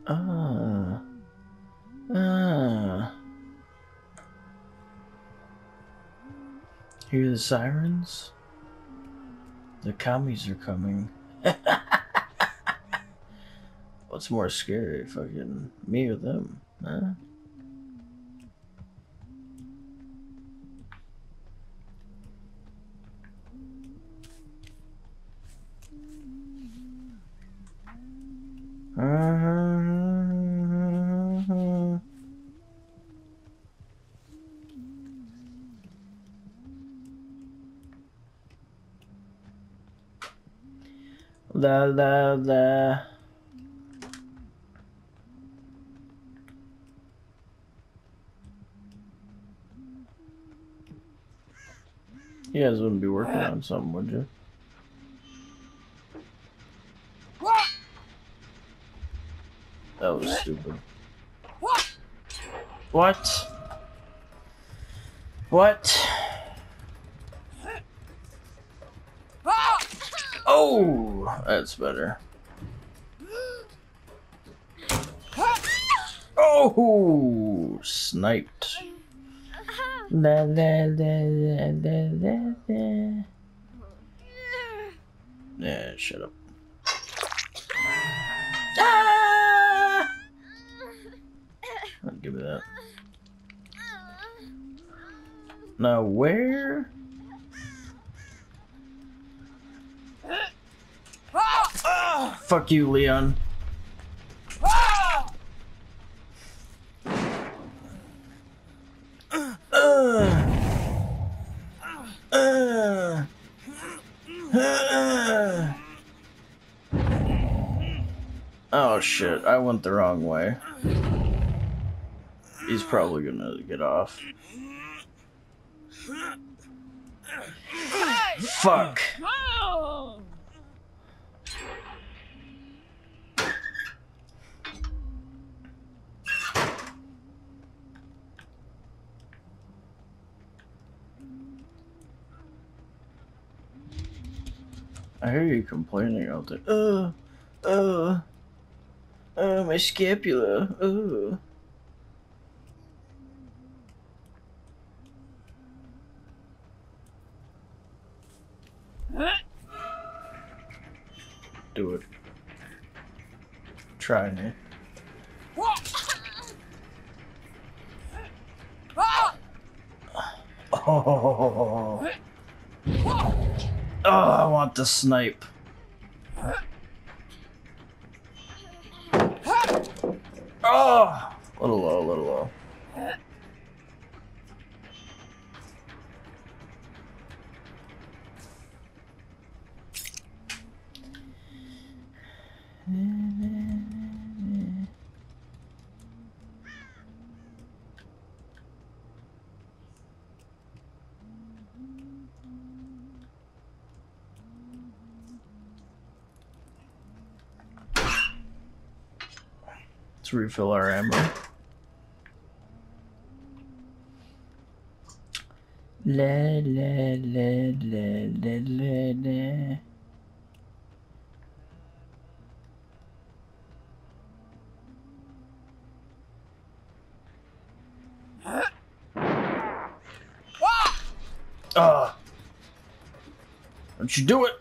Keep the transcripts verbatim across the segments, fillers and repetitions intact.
Ah. Ah. Hear the sirens? The commies are coming. What's more scary, fucking me or them? Huh? Uh-huh. La la la. You guys wouldn't be working on something, would you? That was stupid. What? What? Oh, that's better. Oh, sniped. La la la la la la la. Yeah, shut up. Ah! I'll give me that. Now where? Ah, fuck you, Leon. Uh, uh, oh shit, I went the wrong way. He's probably gonna get off. Fuck. I hear you complaining out there. Oh, oh, oh, my scapula. Oh. Do it. Try me. Oh. Oh, I want the snipe. Oh, little low, little low. Let's refill our ammo. La la la la la la la. Ah! Don't you do it!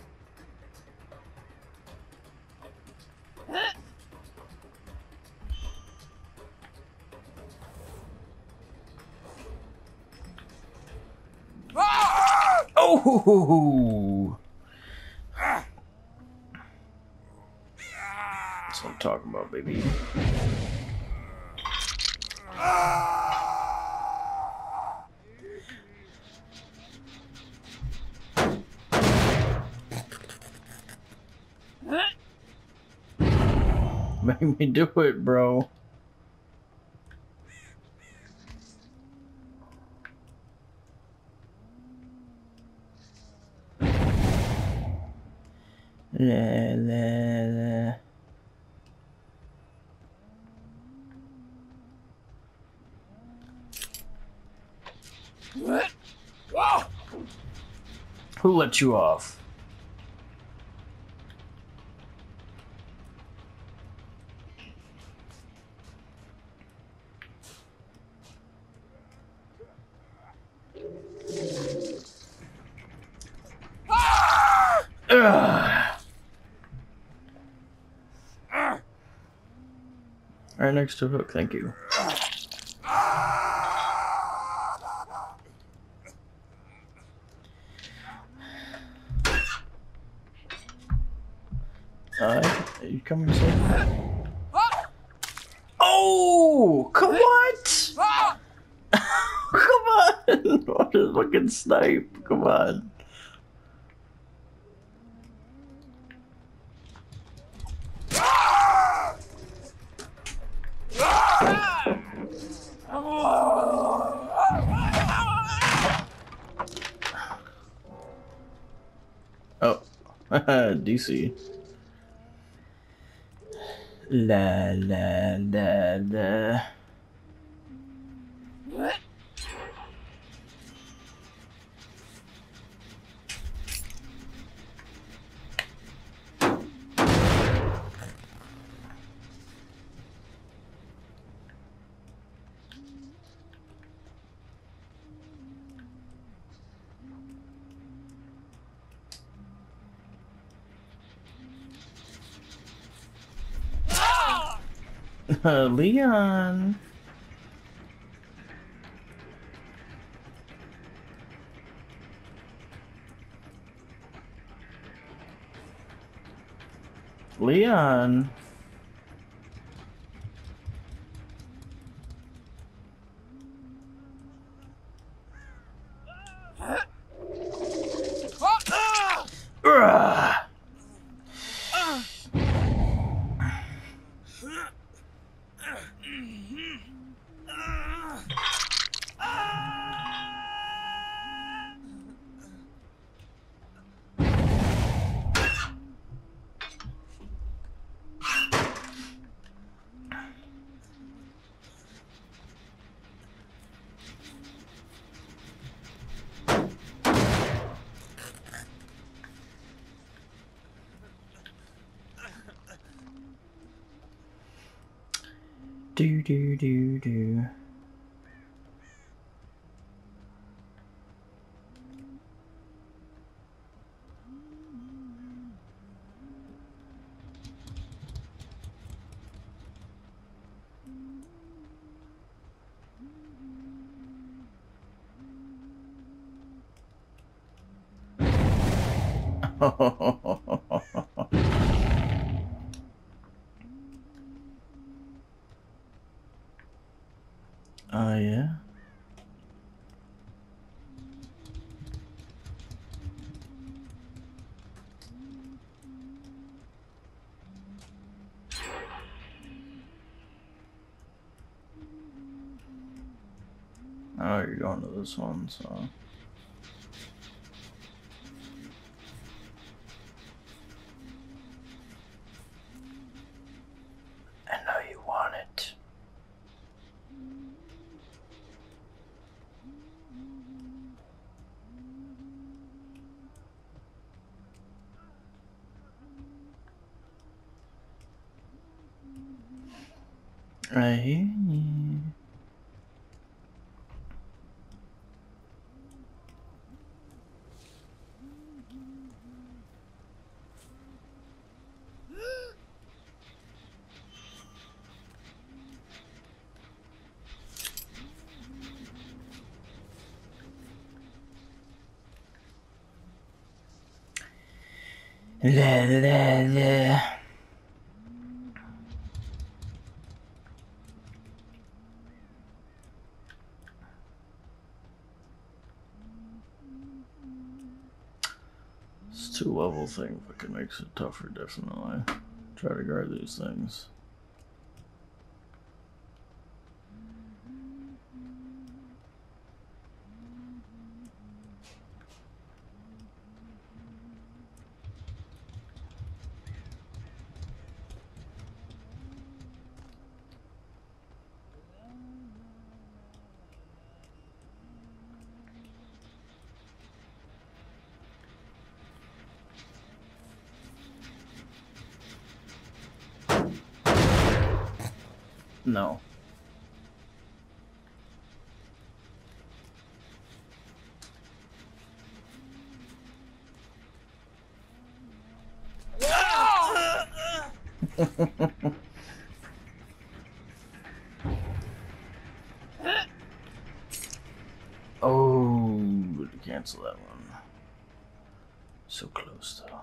Oh! That's what I'm talking about, baby. Make me do it, bro. La la la. Who let you off? Ugh. Right next to Hook, thank you. Uh, you coming soon? Oh, come what? Come on! What a fucking snipe! Come on! Oh, D C. La la la la. Leon. Leon. Ugh. Do do do do. Oh, yeah? Oh, you're going to this one, so... I know you want it. Right here. La la la. This two level thing fucking makes it tougher, definitely. Try to guard these things. No. Oh, cancel that one. So close though.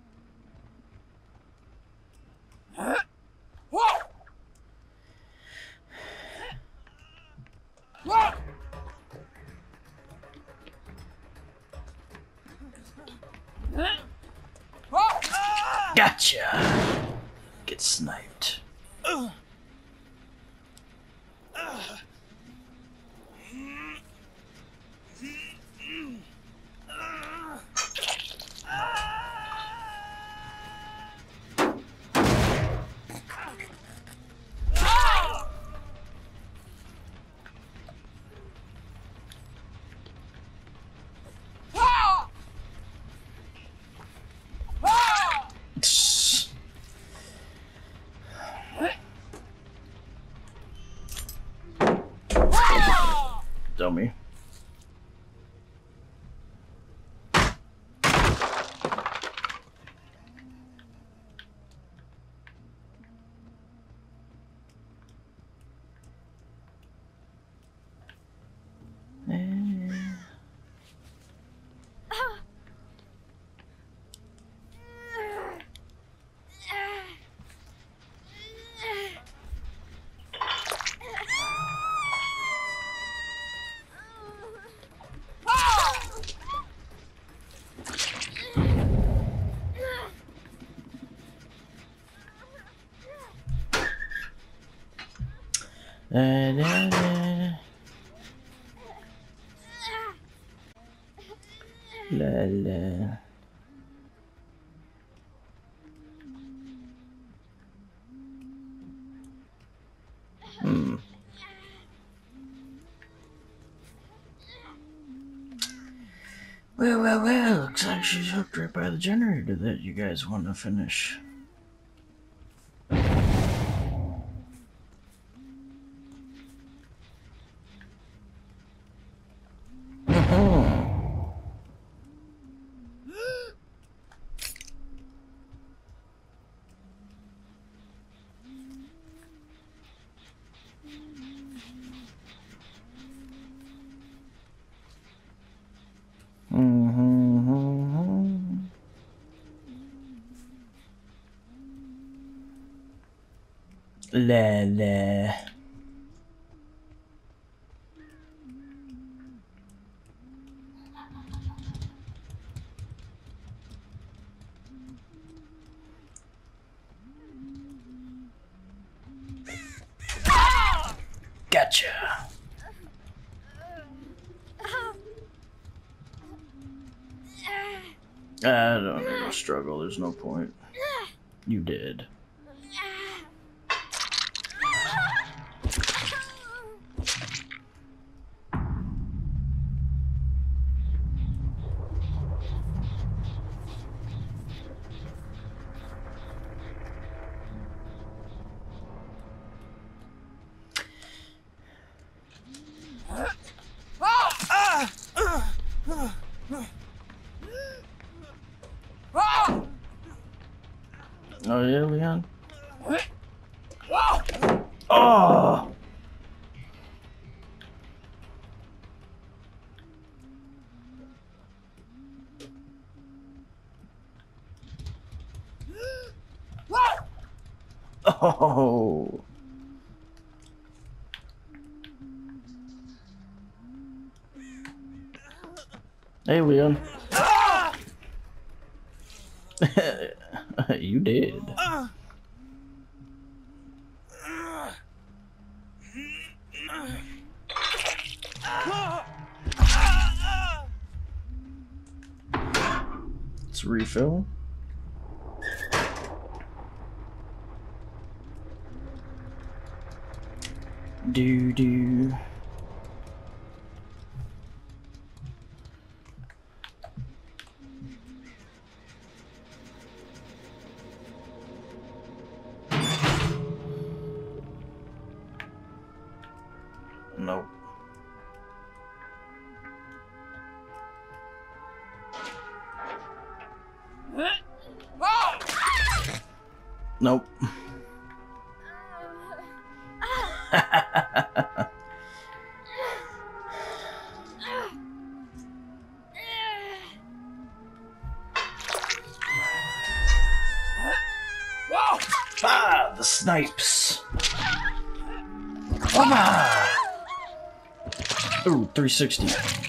Gotcha! Get sniped. Dummy. La, la, la. La, la. Hmm. Well, well, well, looks like she's hooked right by the generator that you guys want to finish. Mm-hmm. La la. Gotcha. I don't even struggle, there's no point. You did. Oh yeah, Leon? Oh! Oh! Hey, Leon. You did. Let's refill. Do do. Nope. Nope. Ah, the snipes. Ah! Ooh, three sixty.